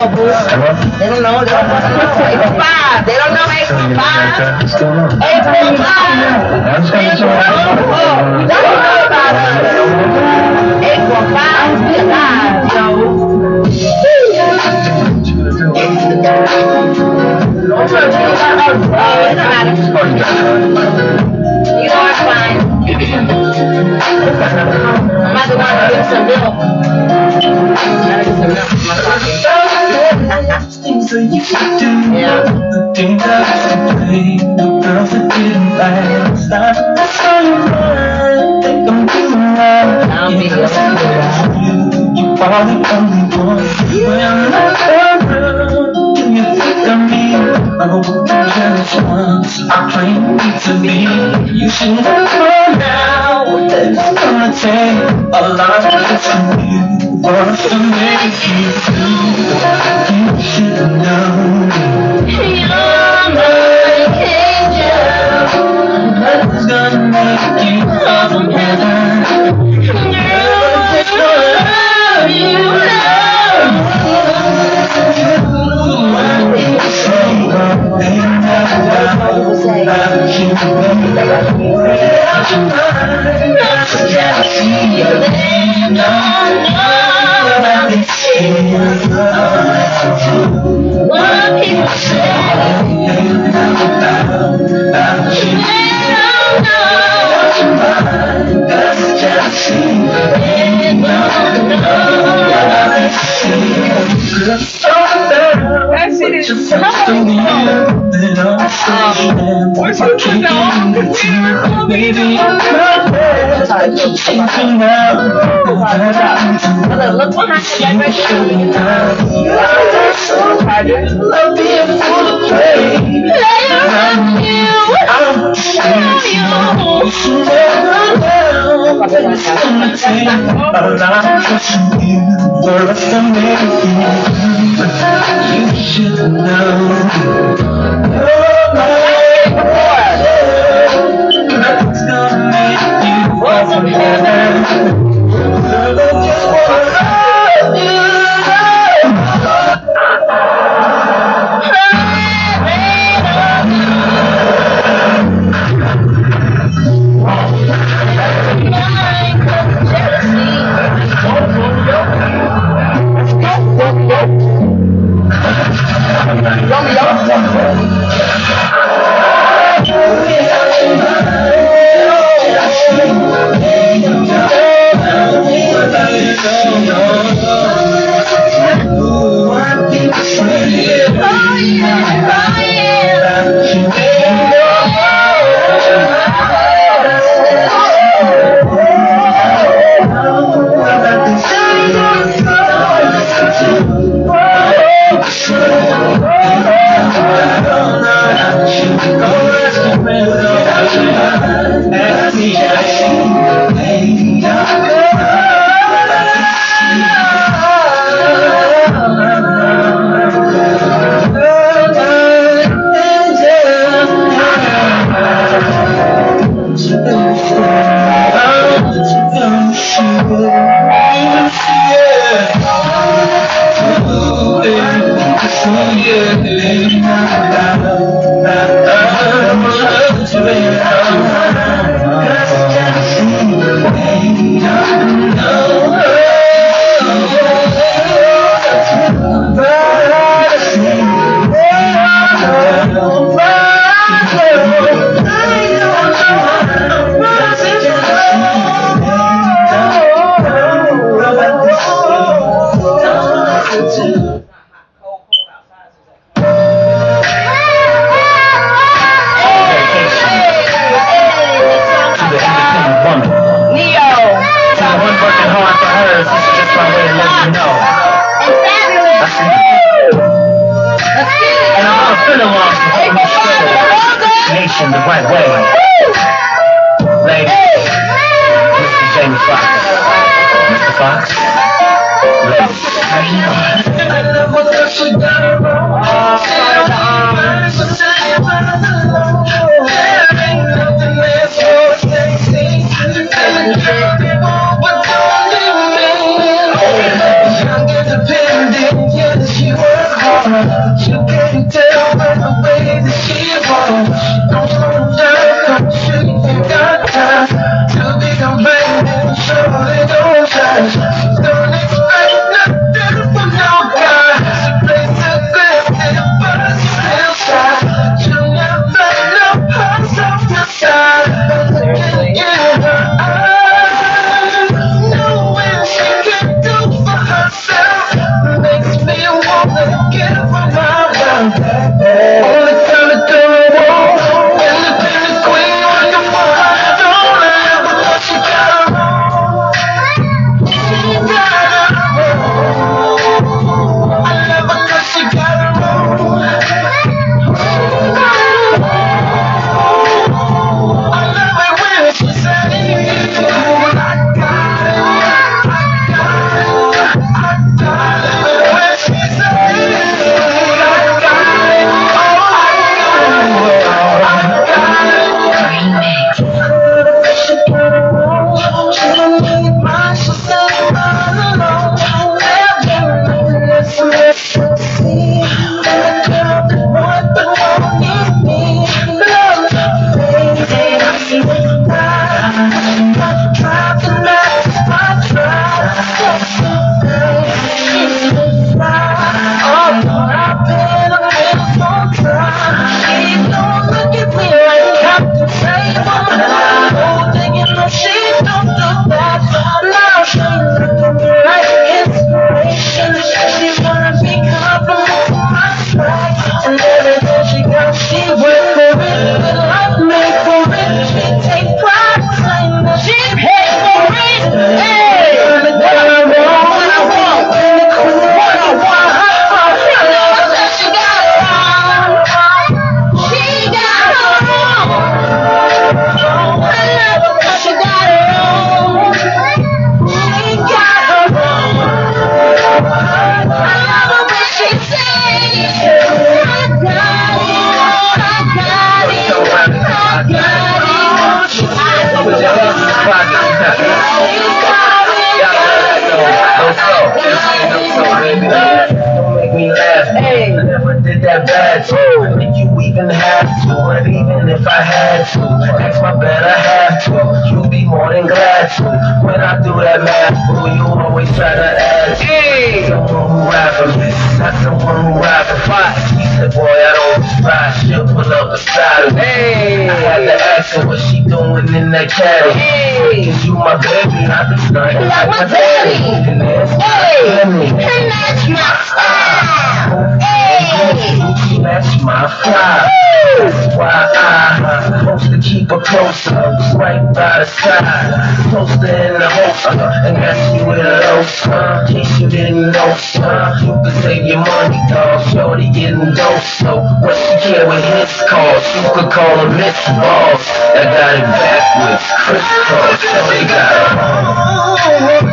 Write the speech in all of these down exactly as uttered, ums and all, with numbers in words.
They don't know. They don't know. eight point five. They don't know eight point five. eight point five. eight point five. Don't know about it. eight point five. We alive, yo. Don't try to feel like oh, it doesn't matter. You know it's fine. I'm about to want to get some milk. Things that you could do, yeah. The things I used to play, the girls that didn't last. That's all you want. Think I'm doing right. I'll be you, you are the only one. When I'm not around, can you think of me? Oh, the jealous ones are playing me to me. You should know now that it's gonna take a lot from you for us to make you do. You should know. You're my angel. Nothing's gonna make you fall from heaven. Girl, you love what people say. That shit is so Where's your kid now? Baby, I'm not there. Thinking now. Look behind you, right Love being full of play. Around you. I'm love you. It's gonna take a lot from you for us to make you. You should know. Nothing's gonna make you fall from heaven. Girl, I just wanna love you. did that bad to you. And you even have to, and even if I had to, that's my better half to. You be more than glad to. When I do that math, boo, you always try to ask. Hey. Someone who rap for me, not someone who rap for fight. She said, boy, I don't try. She'll pull up beside me. Hey. I had to ask her what she doing in that caddy. Hey. Cause you my baby, I be starting like my daddy. And that's Hey. my And that's my style. Hey. That's my fly. That's why I'm supposed to keep her closer, right by the side. Closer in the holster, and that's you with a loafer. In case you didn't know, uh, you can save your money, dog. Shorty getting dope, so what she care with his calls? You could call her Miss Balls. I got it backwards, crisscross. Shorty got it.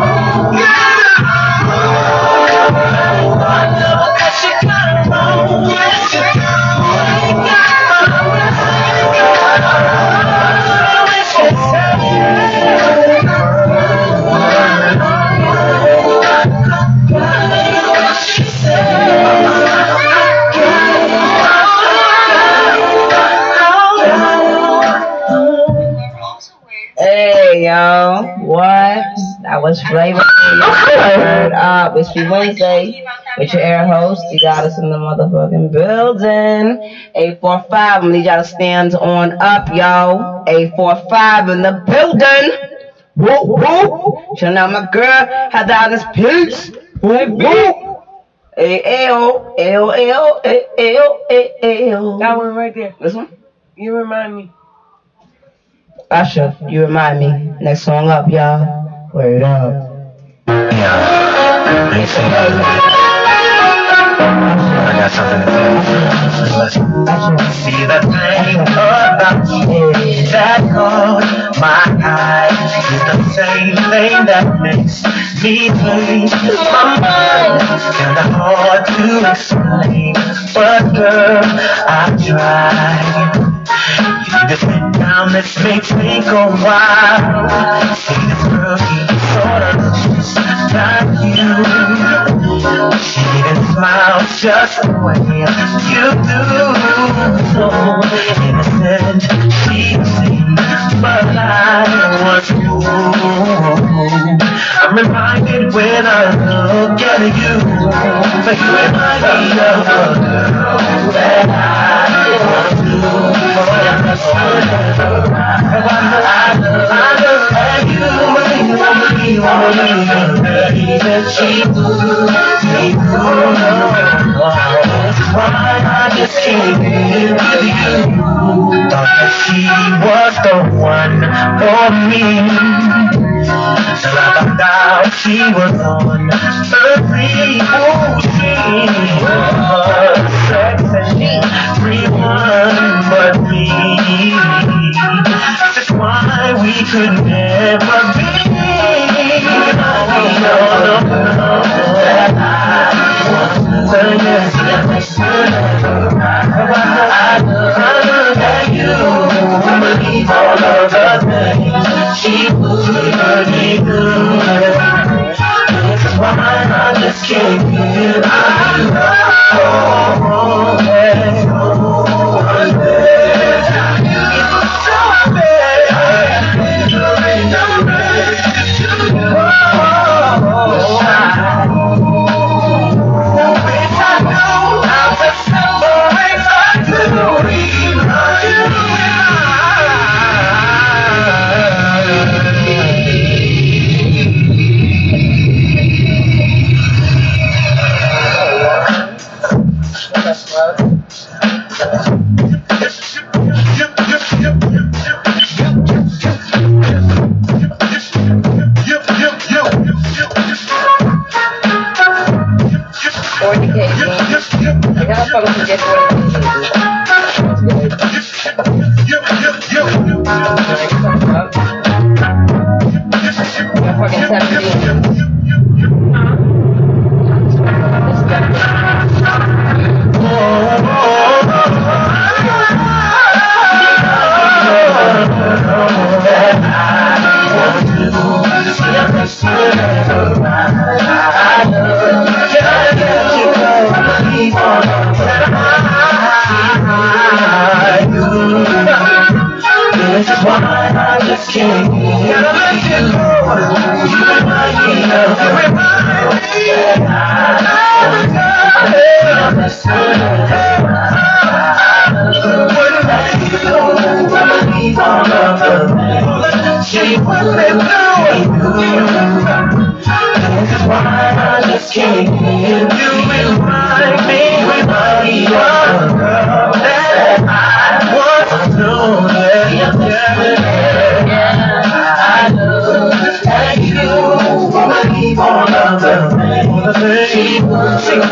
Hey yo, what? That was Flavor. Heard up. It's Free Wednesday with your air host. You got us in the motherfucking building. eight four five. I need y'all to stand on up, yo. eight four five in the building. Whoop whoop. Shout out my girl. Had down this piece. Whoop whoop. Hey, L, L, L, L, L. That one right there. This one? You remind me. Usher, you remind me. Next song up, y'all. Word up. Yeah, they say I got something to tell you. Listen. See the thing about you that caught my eye is the same thing that makes me change my mind. Kinda hard to explain, but girl, I try. You need to sit down, let's make me go wild. See this girl, she sorta looks just like you. She even smiles just the way you do. So innocent, she seems, but I was fooled. I'm reminded when I look at you, but you remind me of a girl that I want to. I look at you, you won't believe, you won't believe that she moves me through. Why I just can't live with you. Thought that she was the one for me. Till I found out she was on the free. Oh, she was sexy, everyone but me. That's why we could never be. No, no, no, that I want to yes, yes, I look at you, believe all of the things she would me do. That's why I just can't get out of love. Oh, yeah, oh, yeah. It's so bad. You ain't no way. Oh,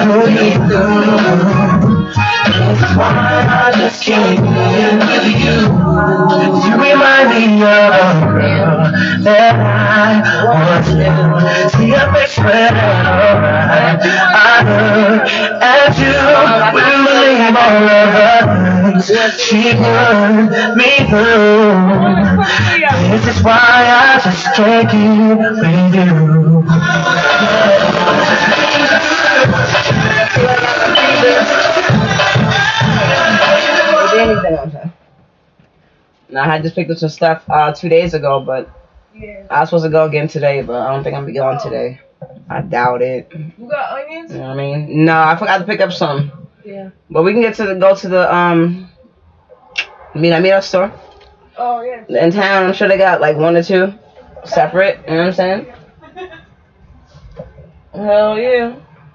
pull me through. That's why I just can't live with you. You remind me of a girl that I once knew. See your face red and alright. I look at you, wouldn't believe all of the things she put me through. This is why I just can't keep with you. No, I had just picked up some stuff uh, two days ago, but Yeah. I was supposed to go again today, but I don't think I'm gonna be going today. I doubt it. You got onions? You know what I mean? No, I forgot to pick up some. Yeah. But we can get to the go to the um Mina Mina store Oh, yeah. in town. I'm sure they got like one or two separate. You know what I'm saying? Hell yeah.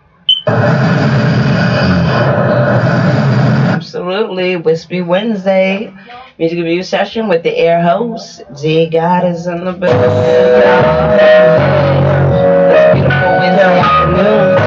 Absolutely. Wispy Wednesday. Music review session with the air host. J God is in the building. It's a beautiful Wednesday afternoon.